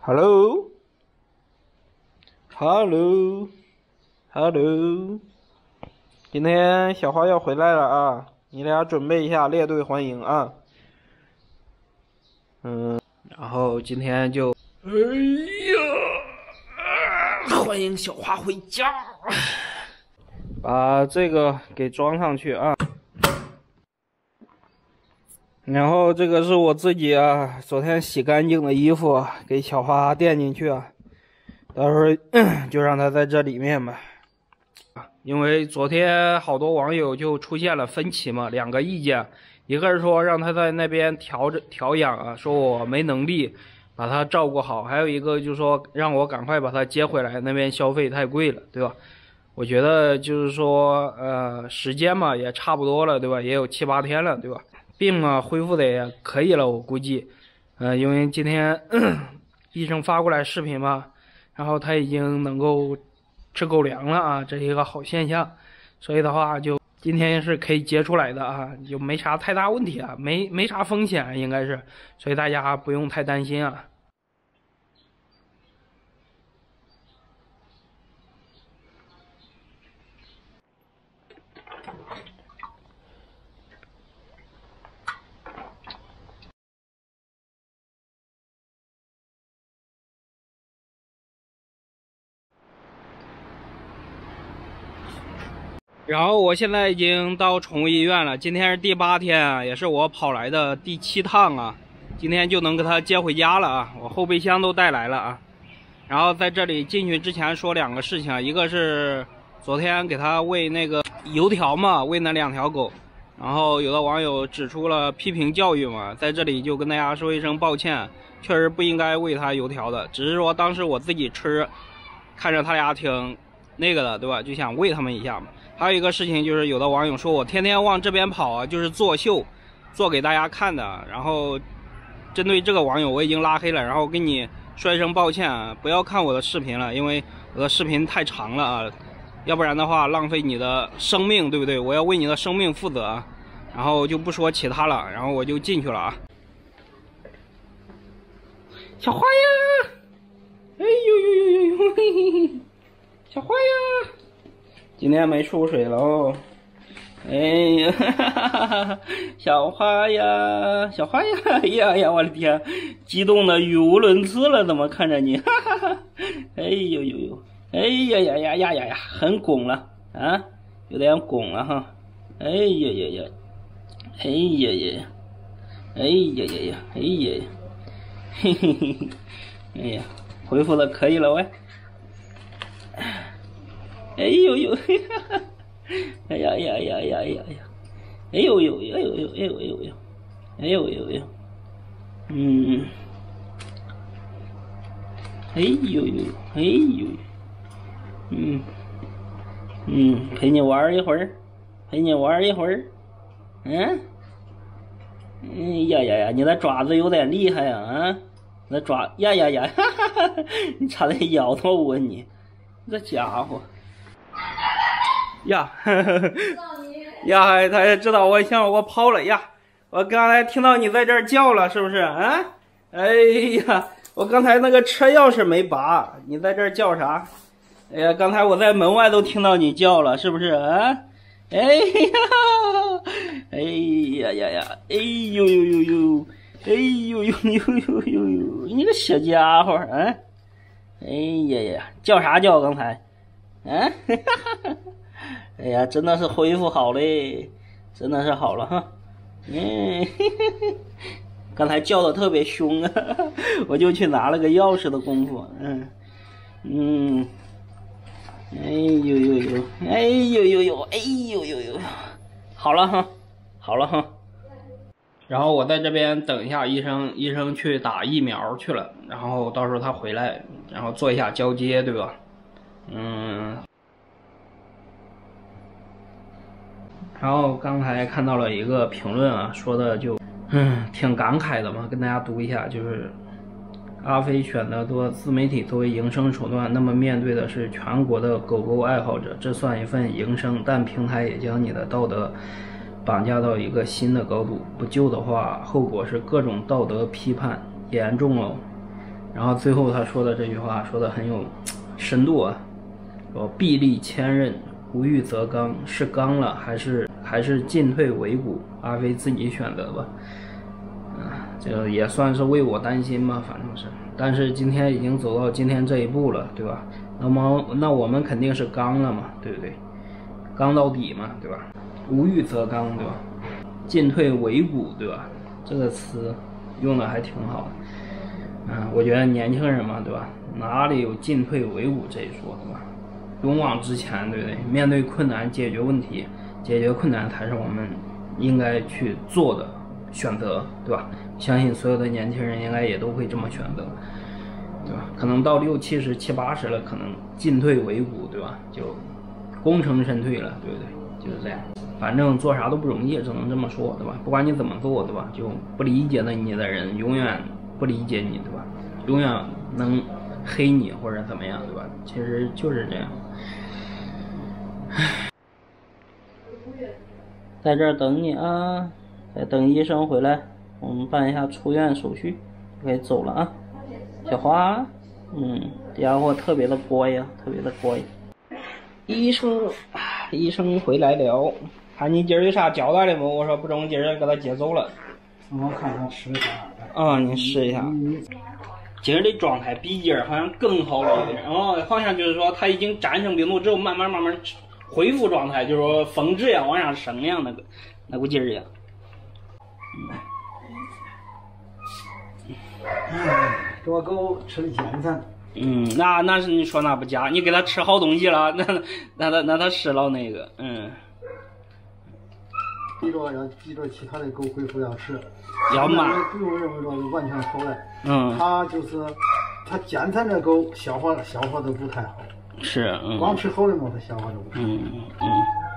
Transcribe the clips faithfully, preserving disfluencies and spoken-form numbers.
，Hello，Hello，Hello，今天小花要回来了啊，你俩准备一下列队欢迎啊。嗯，然后今天就，哎呀，欢迎小花回家，把这个给装上去啊。然后这个是我自己啊，昨天洗干净的衣服，给小花垫进去啊。到时候就让她在这里面吧。因为昨天好多网友就出现了分歧嘛，两个意见，一个是说让她在那边调着调养啊，说我没能力把她照顾好，还有一个就是说让我赶快把她接回来，那边消费太贵了，对吧？我觉得就是说，呃，时间嘛也差不多了，对吧？也有七八天了，对吧？病嘛恢复的也可以了，我估计，呃，因为今天医生发过来视频嘛，然后他已经能够吃狗粮了啊，这是一个好现象，所以的话就今天是可以接出来的啊，就没啥太大问题啊，没没啥风险应该是，所以大家不用太担心啊。然后我现在已经到宠物医院了，今天是第八天啊，也是我跑来的第七趟啊，今天就能给它接回家了啊，我后备箱都带来了啊。然后在这里进去之前说两个事情，一个是昨天给它喂那个油条嘛，喂那两条狗，然后有的网友指出了批评教育嘛，在这里就跟大家说一声抱歉，确实不应该喂它油条的，只是说当时我自己吃，看着他俩挺那个的，对吧？就想喂他们一下嘛。还有一个事情就是，有的网友说我天天往这边跑啊，就是作秀，做给大家看的。然后针对这个网友，我已经拉黑了，然后跟你说一声抱歉啊，不要看我的视频了，因为我的视频太长了啊，要不然的话浪费你的生命，对不对？我要为你的生命负责啊。然后就不说其他了，然后我就进去了啊。小花呀！哎呦呦呦呦呦！嘿嘿嘿，小花呀！今天没出水了哦。哎呀，哈哈哈哈，小花呀，小花呀！哎呀呀，我的天，激动的语无伦次了，怎么看着你？哈哈哈！哎呦呦呦！哎呀呀呀呀呀呀，很拱了啊，有点拱了哈。哎呀呀呀！哎呀呀！哎呀呀呀！哎呀呀！嘿嘿嘿嘿！哎呀，恢复的可以了喂。哎呦呦，嘿哈哈！哎呀呀呀呀呀呀！哎呦呦，哎呦呦，哎呦呦呦，哎呦呦呦，嗯，哎呦呦，哎呦，嗯嗯，陪你玩一会儿，陪你玩一会儿，嗯，哎呀呀呀，你的爪子有点厉害呀啊！你的爪呀呀呀，哈哈哈！你差点咬到我你，这家伙。呀，呵呵呵呀，他也知道我向我跑了呀！我刚才听到你在这儿叫了，是不是啊？哎呀，我刚才那个车钥匙没拔，你在这儿叫啥？哎呀，刚才我在门外都听到你叫了，是不是啊？哎呀，哎呀呀呀，哎呦呦呦呦，哎呦呦呦呦呦呦，你个小家伙啊！哎呀呀，叫啥叫刚才？啊？哎呀，真的是恢复好嘞，真的是好了哈。嗯，嘿嘿嘿，刚才叫的特别凶啊，我就去拿了个钥匙的功夫，嗯嗯，哎呦呦呦，哎呦呦呦，哎呦呦呦，好了哈，好了哈。然后我在这边等一下医生，医生去打疫苗去了，然后到时候他回来，然后做一下交接，对吧？嗯。然后刚才看到了一个评论啊，说的就，嗯，挺感慨的嘛，跟大家读一下，就是阿飞选的做自媒体作为营生手段，那么面对的是全国的狗狗爱好者，这算一份营生，但平台也将你的道德绑架到一个新的高度，不救的话，后果是各种道德批判，严重哦。 然后最后他说的这句话说的很有深度啊，说臂力千仞，无欲则刚，是刚了还是还是进退维谷，阿飞自己选择吧。嗯，这也算是为我担心吧，反正是。但是今天已经走到今天这一步了，对吧？那么那我们肯定是刚了嘛，对不对？刚到底嘛，对吧？无欲则刚，对吧？进退维谷，对吧？这个词用的还挺好的。嗯，我觉得年轻人嘛，对吧？哪里有进退维谷这一说，对吧？勇往直前，对不对？面对困难，解决问题，解决困难才是我们应该去做的选择，对吧？相信所有的年轻人应该也都会这么选择，对吧？可能到六七十、七八十了，可能进退维谷，对吧？就功成身退了，对不对？就是这样。反正做啥都不容易，只能这么说，对吧？不管你怎么做，对吧？就不理解的你的人永远不理解你，对吧？永远能黑你或者怎么样，对吧？其实就是这样。在这儿等你啊，再等医生回来，我们办一下出院手续，可以走了啊。小花，嗯，这家伙特别的乖呀，特别的乖。医生，医生回来了，看你今儿有啥交代的不？我说不中，今儿给他接走了。 我看他吃啥。 啊，你试一下。今儿的状态比今儿好像更好了一点，哦，好像就是说他已经战胜病毒之后，慢慢慢慢恢复状态，就是说峰值呀往上升那样那个那股劲儿呀。 嗯，给我狗吃的简餐。 嗯，那那是你说那不假，你给他吃好东西了，那那他那他吃了那个，嗯。 比着要比着其他的狗恢复要吃， 要慢。 不用认为说就完全好了。 嗯。 它就是它简餐的狗消化消化都不太好。 是，嗯。 光吃好的嘛，它消化都不太好。 嗯嗯。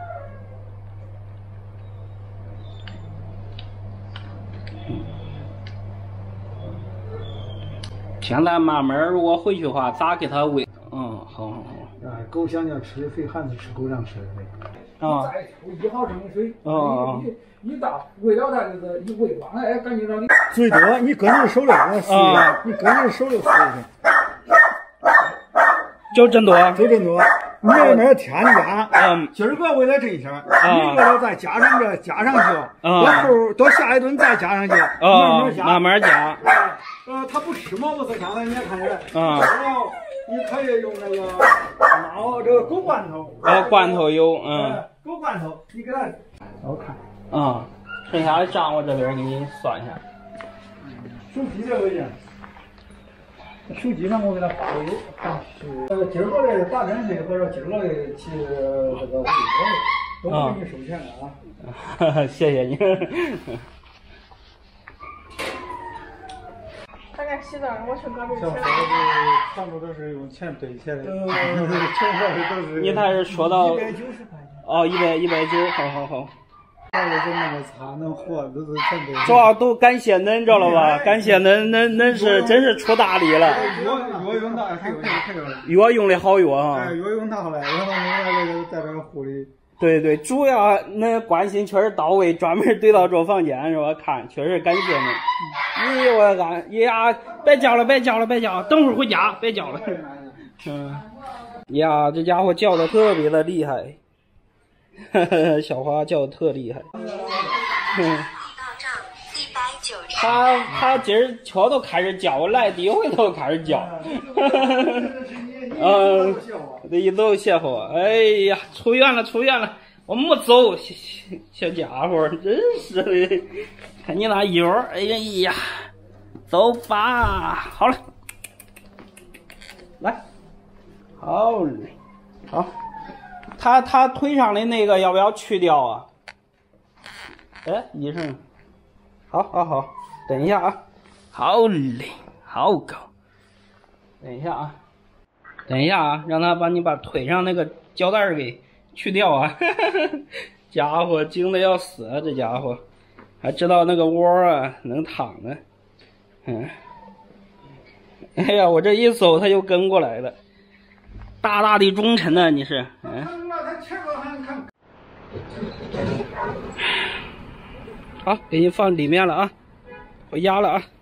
嗯。现在慢慢，如果回去的话，咋给它喂？嗯，好好好。 啊，狗想要吃的肥，还是吃狗粮吃的肥。 啊。 再抽一毫升的水。 哦。 一一大喂了它就是一喂完了，哎，赶紧让你。 最多你跟着手里我试一下，你跟着手里试一下。 就这么多？ 就这么多。没有那添加。 嗯。 今儿个为了这一下，明个再加上这加上去， 嗯。 到后到下一顿再加上去，慢慢加。 慢慢加。 呃，它不吃嘛，我才刚才你也看见。 嗯。 然后你可以用那个猫这个狗罐头。 啊，罐头有，嗯。 狗罐头，你给它我看。 啊，剩下的账我这边给你算一下。 手机这个人，手机上我给他发的有，呃，今儿个的打针费或者今儿个的去这个维护都不给你收钱的啊。 谢谢你。 大概洗澡，我去隔壁吃。 小伙子全部都是用钱兑钱的，全部都是。 你他是说到一百九十块钱。 哦，一百一百九，好好好。 我就那么差，能活都是全都。 主要都感谢恁，知道了吧？感谢恁，恁恁是真是出大力了。 药药用的还有还有。 药用的好药啊。 哎，药用拿回来，然后你那个在这护理。 对对，主要恁关心确实到位，专门怼到这房间是吧？看，确实感谢恁。咦，我干，哎呀，别叫了，别叫了，别叫了，等会儿回家，别叫了。嗯，呀，这家伙叫的特别的厉害。小花叫的特厉害，嗯，他他今儿瞧都开始叫，我来第一回都开始叫，嗯，这一都谢乎，哎呀，出院了出院了，我没走，小小家伙真是的，看你那腰，哎呀，走吧，好了，来，好嘞，好。他他腿上的那个要不要去掉啊？哎，医生，好，好，好，等一下啊，好嘞，好高，等一下啊，等一下啊，让他把你把腿上那个胶带给去掉啊！家伙精的要死啊，这家伙还知道那个窝啊能躺呢，嗯，哎呀，我这一走他就跟过来了。大大的忠臣呢，你是？嗯。好，给你放里面了啊，回家了啊。